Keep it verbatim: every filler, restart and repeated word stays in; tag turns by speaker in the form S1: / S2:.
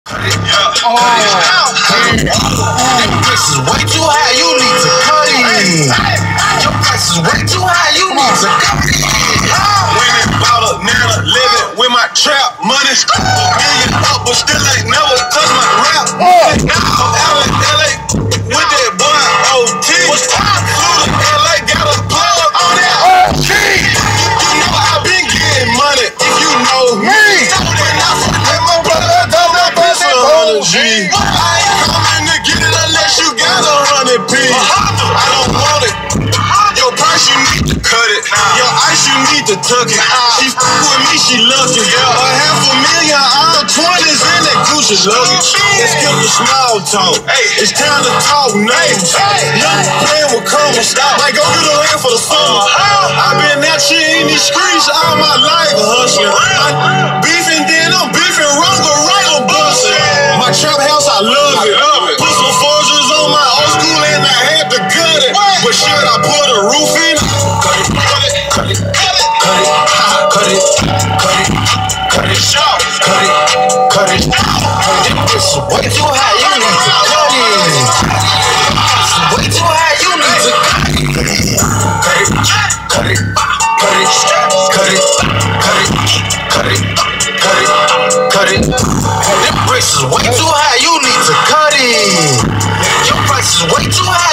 S1: Yeah. Oh, that price is way too high, you need to cut it. Your price is way too high, you need to cut it. Women bought a nana, living with my trap money. A million up, but still ain't never touched my rap. Now I'm out in L A with that boy O T. Flew to L A, got a plug on that O T. You know I been getting money if you know me. G. I ain't coming to get it unless you got a hundred P. I don't want it. Your price, you need to cut it. Your ice, you need to tuck it. She f with me, she lucky. A half a million, all twenties in that Gucci luggage. Let's skip the small talk. It's time to talk names. Young plan will come and stop. Like go get a land for the summer. I've been out here in these streets all my life hustling. I'm beefing, then I'm beefing wrong or right or busting. My trap house, I love it. Put some forges on my old school and I had to cut it. But should I put a roof in? Cut it, cut it, cut it, cut it, cut it, cut it, cut it, cut it, sharp, cut it, cut it. It's way too high, you need to cut it. It's way too high, you need to cut it. Cut it, cut it, cut it, cut it, cut it, cut it, cut it, cut it. Them bricks is way too high, you need to cut it. Your price is way too high.